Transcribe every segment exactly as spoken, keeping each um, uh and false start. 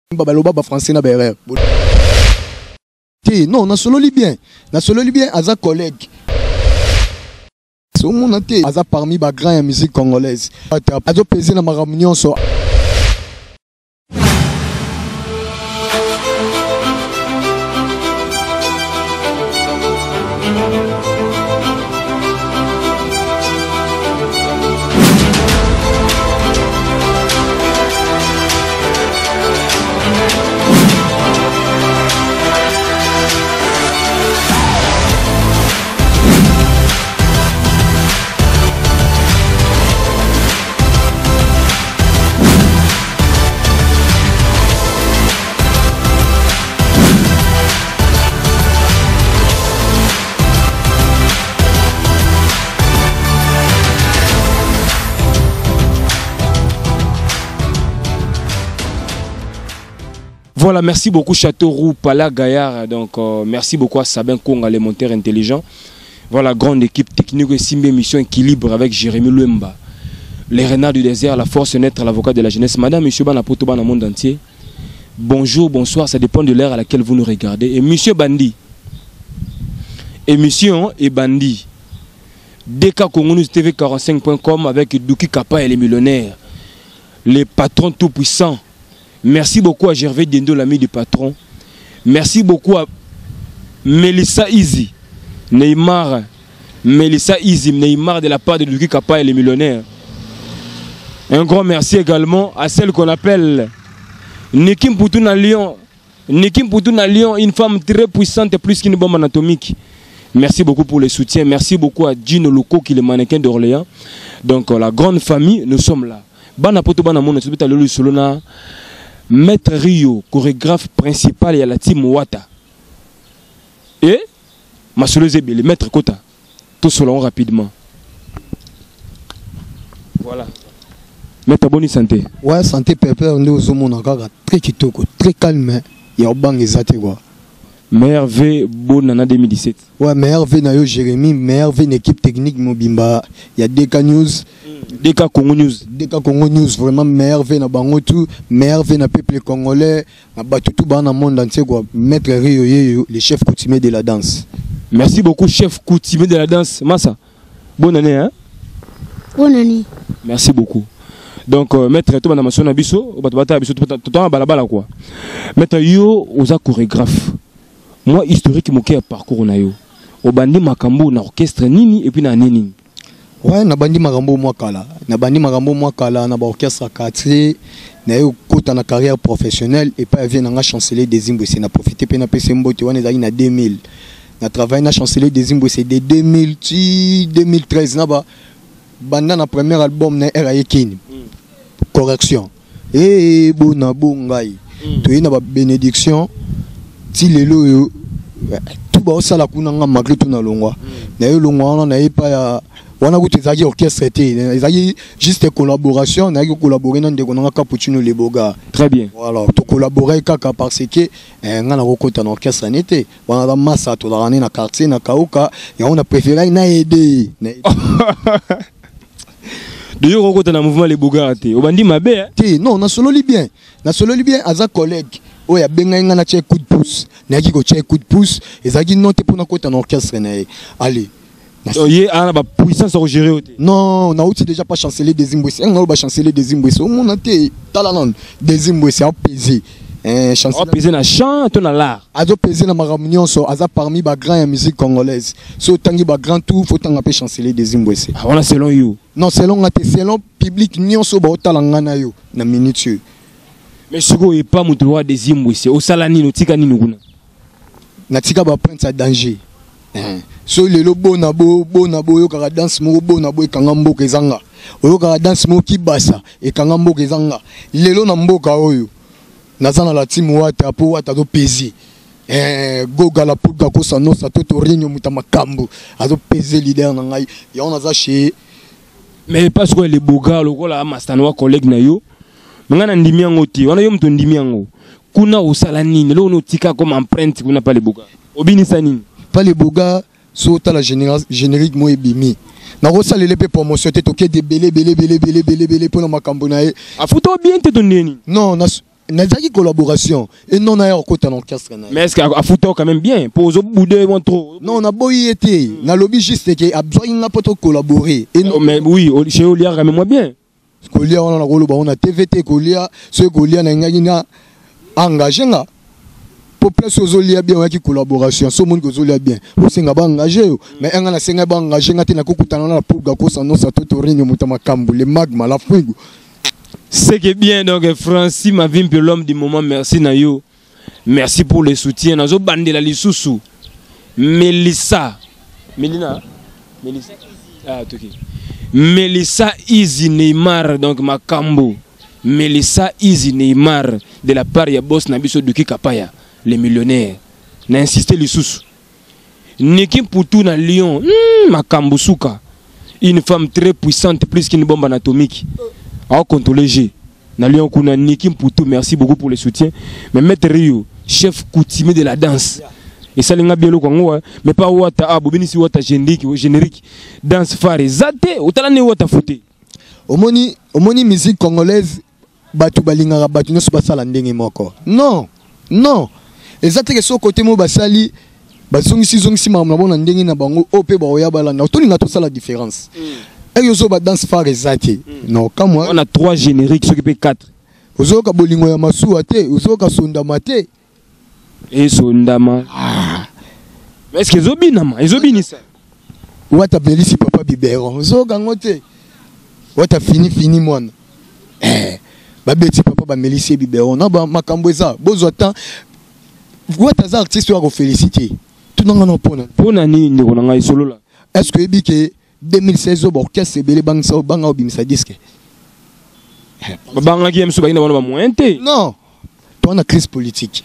Babaloba ba français na berre. Non, na solo libyen. Na solo libyen aza collègue. So mon ante aza parmi ba grand en musique congolaise. Azo peser na maramunion so. Voilà, merci beaucoup Châteauroux, Pala Gaillard. Donc, euh, merci beaucoup à Sabin Konga, les monteurs intelligents. Voilà, grande équipe technique et Simbe Mission Équilibre avec Jérémy Luemba. Les renards du désert, la force naître, l'avocat de la jeunesse. Madame, monsieur Banapoto, dans le monde entier. Bonjour, bonsoir, ça dépend de l'heure à laquelle vous nous regardez. Et monsieur Bandi. Émission et Bandi. D K Congo News T V quarante-cinq point com avec Douki Kappa et les millionnaires. Les patrons tout puissants. Merci beaucoup à Gervais Dendo, l'ami du patron. Merci beaucoup à Melissa Easy, Neymar, Melissa Easy, Neymar de la part de Luki Kappa et les millionnaires. Un grand merci également à celle qu'on appelle Nikim Poutouna Lyon. Nikim Poutouna Lyon, une femme très puissante, plus qu'une bombe anatomique. Merci beaucoup pour le soutien. Merci beaucoup à Gino Loco, qui est le mannequin d'Orléans. Donc la grande famille, nous sommes là. Bana poto bana mona subita lolu solona. Maître Rio, chorégraphe principal, et à la team Wata. Et Masolo Zebele, Maître Kota. Tout cela rapidement. Voilà. Maître Boni santé. Ouais, santé pépère, nous sommes très kitoko, très calme. Il y a un banc exact. Meilleur V, bon en deux mille dix-sept. Ouais, meilleur V, Nayo Jérémy, meilleur V, une équipe technique Mobimba. Il y a D K News. D K Congo News. D K Congo News, vraiment meilleur V na Bangotou, meilleur V na peuple congolais, na Batutu dans le monde entier, quoi. Maître Rio, le chef coutumier de la danse. Merci beaucoup, chef coutumier de la danse. Massa, bonne année, hein? Bonne année. Merci beaucoup. Donc, euh, Maître Rio, na Masona Bisso, Batubata Bisso, tout le temps, balabala, quoi. Maître Rio, osa chorégraphe. Moi, historique, mon cœur parcours na yo. Au bandi Makambo, na orchestre Nini, et puis na Nini. Ouais, na bandi Makambo Mwakala. Na bandi Makambo Mwakala, na ba orchestre quartier, na yo kota na carrière professionnelle, et pas vient na chancelier des Zimbabwe. Na profité pe na P C Mbote, on est na deux mille. Na travaillé na chancelier des Zimbabwe, c'est de deux mille, deux mille treize, na ba. Banda na premier album na R A Yekin. Correction. Et bona bongai. Tu es na ba bénédiction. Si les lots, tout bas ça la kunanga malgré tout na longwa. Na yo longwa na pas ya wana kuti zaki orchestre était. Zaki juste collaboration, na yo collaborer na ndeko na Capuchino Leboga. Très bien. Voilà, to collaborer kaka parce que nga na kokota na orchestre n'était. Wana da massa to la na quartier na Kauka, ya on a préféré na aider. De yo kokota na mouvement Leboga té. Obandi mabe hein? Non, na solo libyen. Na solo libyen aza collègue. Oh, il y a bien un coup de pouce. Il y a un coup de pouce. Et ça dit non, tu peux pas côté un orchestre. Allez. Il y a une puissance à gérer. Non, on a déjà pas chancelier des Zimbabwe. On a pas chancelier des Zimbabwe. On a été talent des Zimbabwe. C'est apaisé. Apaisé na chant, ton a l'art. Azo pesé na maramunion so aza parmi ba grand en musique congolaise. So tangi ba grand tout faut tanga pe chancelier des Zimbabwe. Ah voilà selon you. Non, selon la selon public nyonso ba talanga na yo na minute. Mais ce n'est pas mon droit de Zimbabwe, c'est au salani, no tika ni nuguna. Na tika ba prince à danger. So le lo bona bo bona bo yo ka dance mo bona bo ekanga mboka ezanga. Oyo ka dance mo kibasa ekanga mboka ezanga. Lelo na mboka oyo. Nazana la team Wata po Wata do pezi. Eh goga la puga ko sano sa to rinyo mutama kambu. Azo pezi leader na ngai. Ya on aza chez. Mais parce que les boga lo ko la mastanwa collègue na yo. Ngana ndimi yango ti wana yo mto ndimi yango kuna usala nini lo no tika comme empreinte kuna pas les boga obinisa nini pas les boga so ta la générique mo ebimi na ko salele pe promotion te toke de belé belé belé belé belé belé pour na makambo na e afuto bien te donneni non na nazaki collaboration et non na yo kota na orchestre na. Mais est-ce qu'à foutre quand même bien pour zo bouder moins trop. Non, na boyi été, na lobby juste que a besoin n'a pas trop collaborer. Et non, mais oui, chez Olia quand même moins bien. Kolia on a rolo ba on a T V T Kolia, ce Kolia na ngaki na engagé nga. Pour plus aux Olia bien qui collaboration, so monde ko Olia bien. Pour singa ba engagé mais nga na singa ba engagé nga tina kokutana na pour ga ko sanosa sa toto rinyo mutama kambu le magma la fuigo. C'est que bien donc Francis Mavimpe l'homme du moment, merci Nayo. Merci pour le soutien. Nazo bandela lisusu. Melissa. Melina. Melissa. Ah, ok. Melissa Easy Neymar donc Makambo. Melissa Easy Neymar de la part ya boss Nabiso Duki Kapaya, les millionnaires. N'a insisté lisusu. Niki Poutou na Lyon. Hmm, Makambo Souka. Une femme très puissante plus qu'une bombe atomique. À contrôler G. Nalion Kuna Niki Poutou, merci beaucoup pour le soutien. Mais Maître Rio, chef coutumier de la danse. Et ça, les bien le mais pas Wata Abobini si Wata générique, générique. Danse phare, zate, ou talane Wata fouté. Omoni, omoni musique congolaise, batu balinga batu ne pas ça la ndenge moko. Non, non. Et zate que so côté mo basali, basongi si zongi si mamla bona ndenge na bango, ope ba oya balanda. Tout l'inga tout ça la différence. Et yo so ba danse phare zate. Non, comme moi. On a trois génériques, ceux qui paient quatre. Ozo ka bolingo ya masuwa te, ozo ka sondama te. Et sondama. Ah. Mais est-ce que zobinama, ezobini ça? Wata belisi papa biberon, ozo ka ngote. Wata fini fini mwana. Eh, ba beti papa ba melisi biberon, na ba makambo eza, bozo temps. Wata za artiste wa ko féliciter. Tout non non pona. Pona ni ndeko na ngai solo là. Est-ce que ebike deux mille seize au orchestre belé bang sa banga obimisa disque? Banga qui aime se bagina ba mointe. Non. Toi on a crise politique.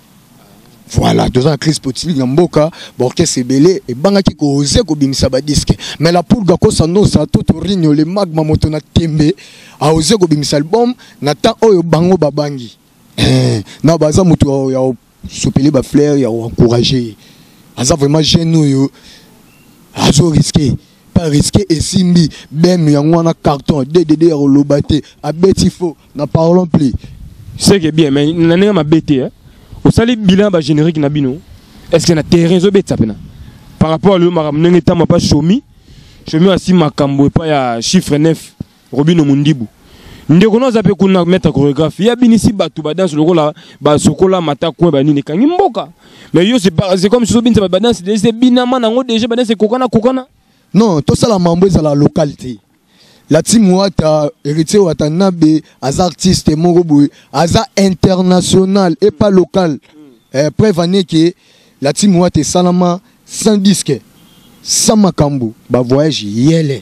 Voilà, deux ans crise politique na mboka, orchestre belé et banga qui ko oser ko bimisa ba disque. Mais la pour gako sa no sa tout rinyo le magma moto na tembe a oser ko bimisa album na temps oyo bango babangi. Eh, na baza moto ya sopeli ba fleur ya encourager. Aza vraiment jeune yo. Azo risqué. Risqué et simbi bem yangwana carton D D D rolobate a betifo na parlons plus. C'est que bien mais nanga ma bêté hein. Au sali bilan ba générique na bino. Est-ce que na terrain zo bêta pena? Par rapport à le maram nanga ta ma pas chomi. Chomi asi makambo pa ya chiffre neuf Robino Mundibu. Ndeko no zape kuna mettre chorégraphie ya binisi batu ba danse loko la ba sokola mata ko ba nini kangi mboka. Mais yo c'est pas c'est comme si so binsa ba danse c'est binama nango déjà ba danse kokana kokana. Non, tout ça la mambo est à la localité. La team Wata, héritier Wata Nabe, az artiste Moroboui, az international et pas local. Eh, prévenez que la team Wata est salama sans disque, sans makambo, ba voyage yele.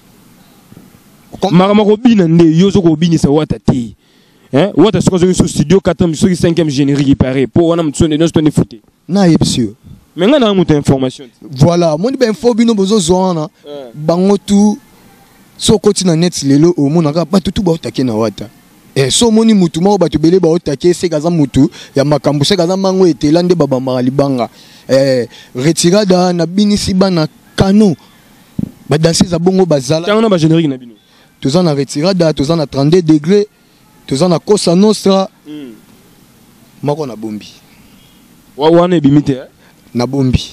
Marama Robin ne yozo Robin sa Wata ti. Hein? Wata se cause sur studio quatrième, sur cinquième générique il paraît. Pour on a m'tson de nos ton fouté. Na yepsio. Mais on a une information. Voilà, moi je ben info bino bozo zoana. Bango tout so koti na net lelo o mona ka ba tutu ba otake na Wata. Eh so moni mutu ma ba tubele ba otake se kaza mutu ya makambo se kaza mango etelande baba mali banga. Eh retirada na binisi bana kano. Ba danser za bongo bazala. Tanga na ba générique na bino. Tous en a retirada, tous en a trente-deux degrés, tous en a Cosa Nostra. Mako na bombi. Wa wana bimite na bombi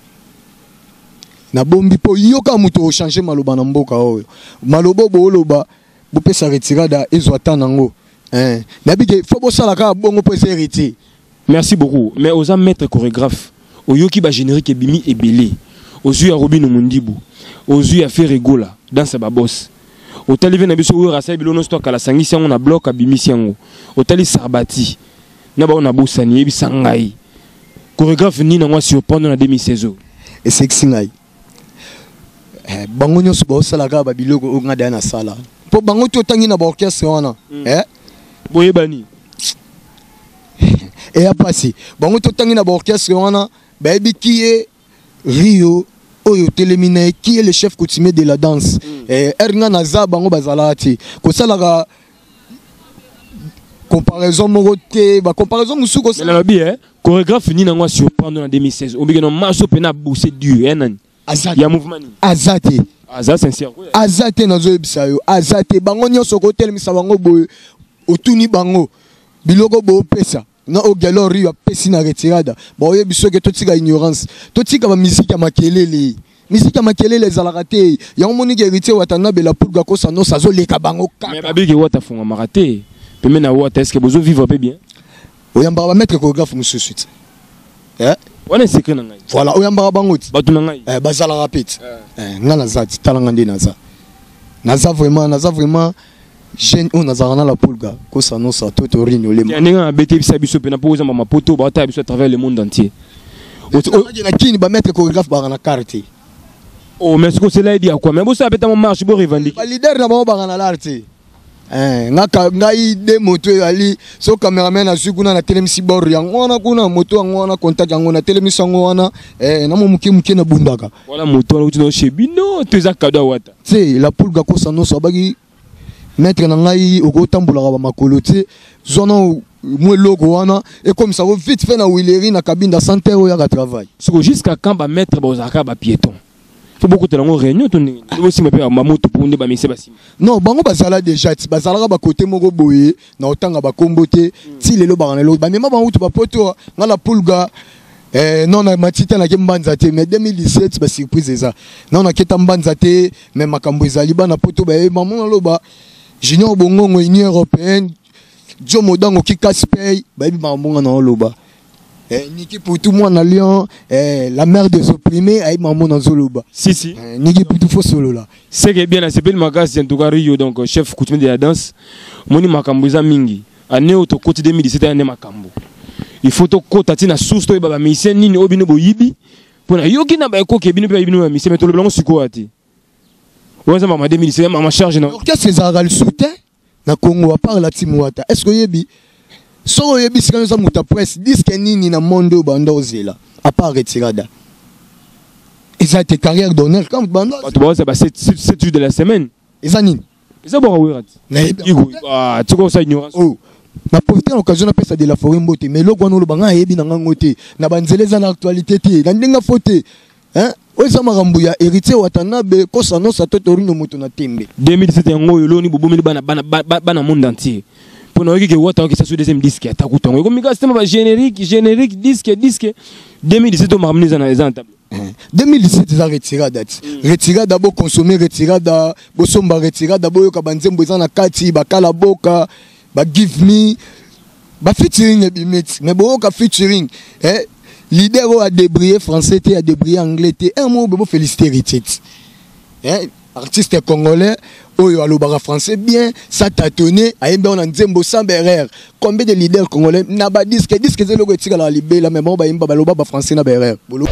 na bombi po yoka muto changer maloba na mboka oyo malobo boloba bo pesa retirada ezo atanango hein na bige faut bo sala ka bongo po héritier. Merci beaucoup mais aux maître chorégraphe au yoki ba générique ebimi ebelé aux yeux à Robino Mundibu aux yeux à Ferregola dans sa babos au talive na biso oyo rasa bilono stock à la sangisi on a bloc abimi siango au tali sarbati na ba on a bosani ebi sangai chorégraphe ni na moi surprendre na deux mille seize. Et c'est que singai. Eh bango nyo suba osala ka ba biloko o ngada na sala. Po bango to tangi na ba orchestre wana. Eh boye bani. Et a passé. Bango to tangi na ba orchestre wana ba ebi kié Rio oyo telemine qui est le chef coutumier de la danse. Eh ernga na za bango bazalati. Ko sala ka comparaison moroté ba comparaison musuko ça la bien chorégraphe ni na moi surprendre en deux mille seize obiga no maso pena bousser dur hein azate ya mouvement ni azate azate sincère azate na zo ebisa yo azate bango nyonso ko telemisa bango boye otuni bango biloko bo pesa na o galori ya pesi na retirada bo ye biso ke totika ignorance totika ba musique ya makelele musique ya makelele ezalaka te ya moni ke héritier watana bela pulga ko sano sazo leka bango kaka mais babiki wata funga maraté peme na wata est-ce que bozo vivre peu bien oyamba ba mettre chorégraphe mususu eh on est secret na ngai voilà oyamba bango ti batu na ngai eh bazala rapide eh ngana zati talanga ndi naza naza vraiment naza vraiment jeune on nazarana la pulga ko sano sa toto rino le ya ninga bete bisa biso pe na poza mama poto ba ta biso à travers le monde entier na kini ba mettre chorégraphe ba na carte oh mais ce que c'est là dit à quoi mais bon ça peut-être mon marche pour revendiquer ba leader na ba ba na l'arte eh ngaka ngai de moto ali so cameraman azukuna na telemisi bor yango na kuna moto yango na contact yango na telemisi yango wana eh na mo muke muke na bundaka voilà moto na uti chez bino teza cadeau wata tu la pulga ko sano so bagi mettre na ngai oko tambola ba makolo ti zona moi logo wana et comme ça vite fait na Willery na cabine de santé o ya ka travail c'est jusqu'à quand ba mettre ba ozaka ba piéton faut beaucoup de langue réunion ton aussi me faire mamoto pour ne ba messe ba sim non bango bazala déjà bazala ba côté moko boye na otanga ba kombote ti lelo ba na lo ba mema ba utu ba poto na la pulga eh non na matita na kembanza te mais deux mille dix-sept ba surprise eza non na keta mbanza te mais makambo ezali ba na poto ba maman na loba junior bongo union européenne Joe Modango qui casse paye ba bi maman na loba eh niki pour tout moi na Lyon eh la mère des opprimés ay maman na zoloba si si eh, niki pour tout faux solo là c'est que bien c'est belle magasin en tout cas Rio donc chef coutumier de la danse moni makambo za mingi année auto côté deux mille dix-sept année makambo il faut to kota tina source to ba misien nini obino boyibi pona yoki na ba ko ke bino ba bino misien to le blanc siko ati ouais ça mama deux mille dix-sept mama charge na orchestre César le soutien na Congo à part la team wata est-ce que yebi so yebi sikano za muta presse disque nini na mondo banda ozela à part retirada ils ont été carrière d'honneur comme banda tu vois ça bah c'est sept jours de la semaine ils ont nini ils ont bon oui ah tu vois ça ignorance oh na profiter l'occasion na pesa de la forêt mbote mais lo kwano lo banga yebi na ngote na banzele za na actualité te na ndinga fote hein oza makambo ya héritier watanabe ko sano sa totorino moto na tembe deux mille dix-sept ngo yolo ni bobomeli bana bana bana monde entier pour nous que wata qui ça sur deuxième disque à takutongo comme mika système ba générique générique disque disque deux mille dix-sept on m'a ramené dans les entables deux mille dix-sept za retira date retira d'abord consommer retira da bo somba retira d'abord yo ka banzembo za na kati ba kala boka ba give me ba featuring e bimeti mais bo ka featuring eh leader a débrayé français a débrayé anglais un mot bo féliciter héritier eh artiste congolais oyo alobaka français bien ça tâtonné ayembe on nzembo sans berrer combien de leaders congolais na ba disque disque zelo ko tika la libela mais bon ba yemba ba loba ba français na berrer bolo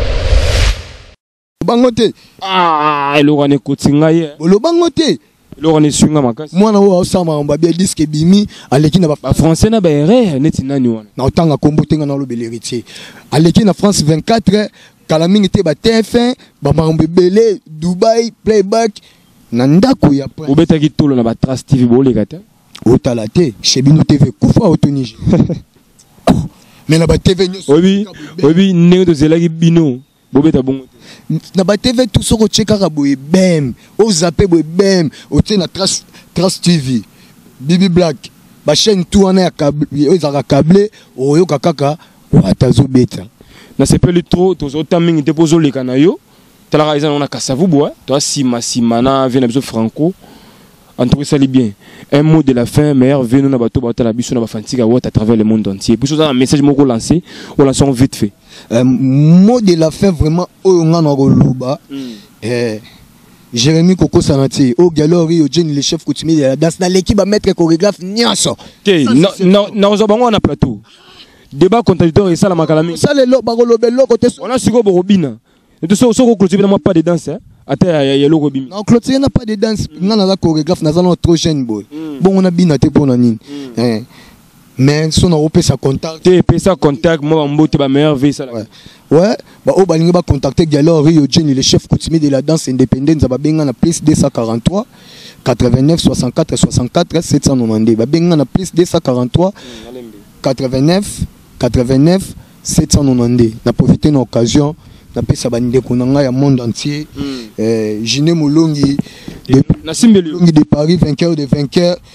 bangote ah eloko ne kotinga ye bolo bangote eloko ne sunga makasi mwana o osama mba bien disque bimi aleki na ba français na berrer neti nani wana na otanga kombo tenga na lobele héritier aleki na France vingt-quatre kalamingi te ba T F un ba mambe belé Dubai playback na ndako ya prince obeta ki tolo na ba Trace T V boleka te otala te Chebino T V kufa otoniji mais na ba T V nyoso obi obi ndenge to zelaki bino bobeta bongo na ba T V tout soko cheka ka boye bem o zappe boye bem o te na Trace Trace T V Bibi Black ba chaîne tout wana ya câble o zaka câble o yo kaka o atazo beta na sepeli trop to zo tamingi te pozo leka na yo tala raison on a Kassavu bois toi sima sima na vient na franco en tout cas ça bien un mot de la fin meilleur venu na bato bato la biso na bafantika wat à travers le monde entier puis ça un message moko lancé on lance vite fait euh, mot de la fin vraiment o ngana koloba eh Jérémy Koko Sanati au Galori au Jenny le chef coutumier de la danse dans l'équipe à mettre chorégraphe nyaso OK non non on bango na plateau débat contradictoire et ça la makalami ça le lo bagolo belo côté on a siko borobina et tout ça on clôture vraiment pas de danse hein ata ya lo robina non clôture n'a pas de danse ngana la chorégraphe na zalo trop jeune boy bon on a bina te pour nani hein mais son européen ça contact te pesa contact moi mbote ba meilleur vie ça ouais ouais bah au balinga ba contacter Galori au Jenny le chef coutumier de la danse indépendante za ba benga na plus deux cent quarante-trois quatre-vingt-neuf soixante-quatre soixante-quatre sept cent quatre-vingt-dix ba benga na plus deux cent quarante-trois quatre-vingt-neuf quatre-vingt-neuf sept cent quatre-vingt-dix na profiter d'une occasion na pesa bande konanga ya monde entier euh Jiné Molongi de na Simbeli de Paris vainqueur de vainqueur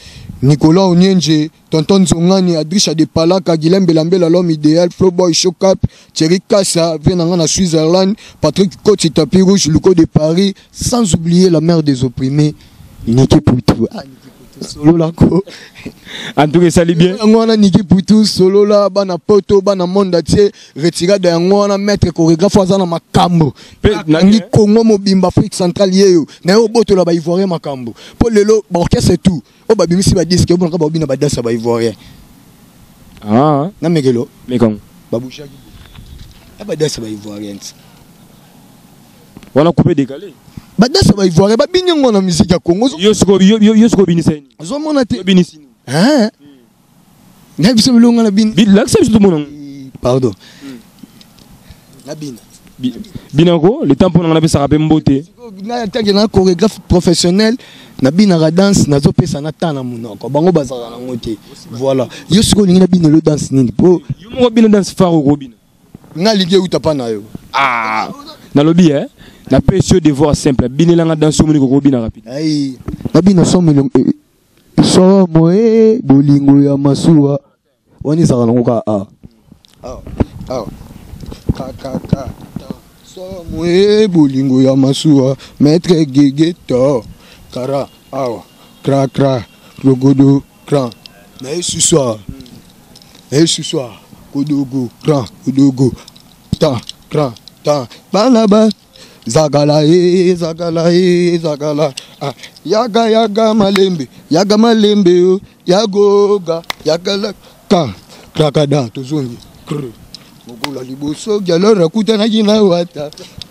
Nicolas Onyenje, Tonton Zongani, Adrisha de Palaka, Guilhem Belambela, l'homme idéal, Flowboy Showcap, Thierry Kassa, Venangan à Switzerland, Patrick Côte, Tapis Rouge, Luco de Paris, sans oublier la mère des opprimés, Niki Poutou. Ah, Solo là, quoi. En tout cas, ça allait bien. On a Niki Poutou, solo là, bana poto, bana monde, retiré de un maître chorégraphe, on a Makambo. Nangi Congo, Mobimba, Afrique centrale, yéyo. Nayo boto là, ba ivoirien Makambo. Pour le lot, orchestre c'est tout. Oh, bah, bimisi ba disque, bon, ba bina ba danse ba ivoirien. Ah, na megelo. Mais quand Baboucha. Ah, ba danse ba ivoirien. On a coupé décalé. Badasa ba ivoirien ba binyongo na musique ya Congo. Yo soko yo yo soko biniseni. Zo mona te binisini. Hein? Na biso bilonga na bin. Bi l'accepte tout le monde. Pardon. Na bin. Binako, le temps pour on a ça rappel mboté. Na tangi na chorégraphe professionnel na bin na danse na zo pesa na tana munoko. Bango bazala na ngote. Voilà. Yo soko lingi na bin le danse nini po. Yo mo bin danse faro ko bin. Na lingi utapa na yo. Ah. Na lobby hein. La pêche de voir simple. Binelanga dans ce monde bina rapide. Aïe. Na bina somme so moe bolingo ya masuwa. Wani saka ngoka a. Ah. Ah. Ka ka ka. So moe bolingo ya masuwa. Maître Gegeto. Kara. Awa. Kra kra. Rogodo kran. Na ce soir. Et ce soir. Kodogo kran. Kodogo. Ta kran. Ta. Balaba. Zagala e zagala e zagala ah yaga yaga malembe yaga malembe yo yagoga yagala ka krakada tozongi kr mokula liboso galora kutana kina wata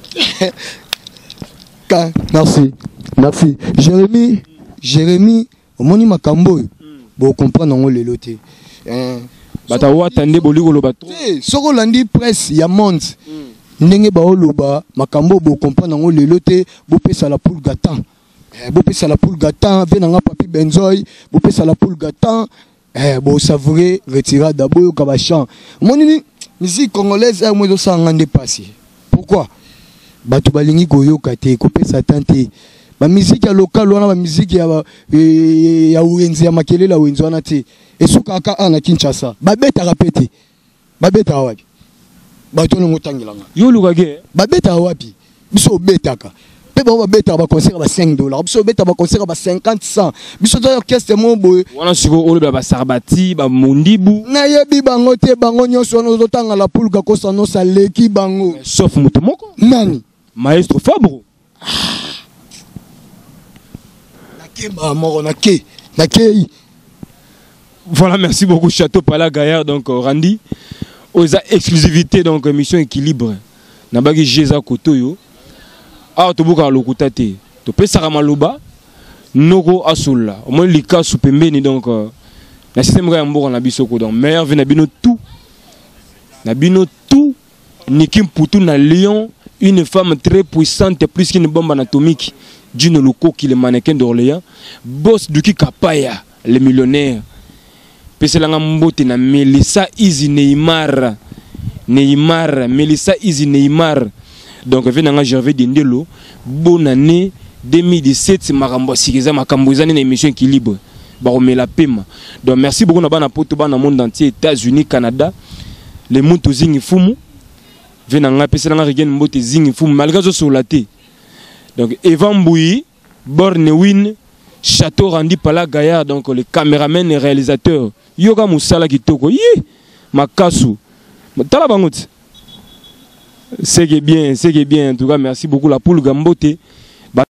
ka merci merci Jérémy Jérémy omoni makambo bo comprendre ngo lelo te eh bata watande boliko loba trop eh soko landi presse ya monde ndenge baoloba makambo bo comprendre ngo lelo te bo pesa la poule gatan eh bo pesa la poule gatan venanga papi benzoy bo pesa la poule gatan eh bo savourer retirer d'abord ka ba chant moni musique congolaise eh mozo sanga nde passer pourquoi batu balingi koyoka te ko pesa tante ba musique ya local wana ba musique ya ya uenzi ya makelela uenzi wana te esuka ka ana Kinshasa ba beta rapete ba beta wapi bato ngo tangilanga yo lukage ba beta wapi biso betaka pe ba beta ba concert ba cinq dollars biso beta ba concert ba cinquante cent biso to orchestre mo boy wana siko oloba ba sarbati ba mondibu na yebi bango te bango nyonso no zotanga la poule ka kosa no saleki bango sauf mutu moko nani maestro Fabro na kemba moko na ke na ke. Voilà, merci beaucoup Château Pala Gaillard donc Randy aux exclusivités donc émission équilibre nabaki Jeza Kotoyo a to buka lokuta te to pesa maloba noko asola au moins lika supembeni donc na système ga mboka na bisoko donc meilleur vina bino tout na bino tout Niki Mputu na Lyon une femme très puissante plus qu'une bombe atomique Dino Loko qui le mannequin d'Orléans boss Duki Kapaya le millionnaire peselanga mbote na Melissa Izi Neymar Neymar Melissa Izi Neymar donc venanga Gervais Dendelo bonne année deux mille dix-sept makambo sikeza makambo ezani na émission équilibre ba la pema donc merci beaucoup na bana poto bana monde entier États-Unis Canada les muntu zingi fumu venanga peselanga regen mbote zingi fumu malgré zo solaté donc Evan Mbouyi Bornewin Château Randy Pala Gaillard donc le caméraman et réalisateur Yoga Moussala Kitoko yi Makasu tala bangout c'est bien c'est bien en tout cas merci beaucoup la poule Gambote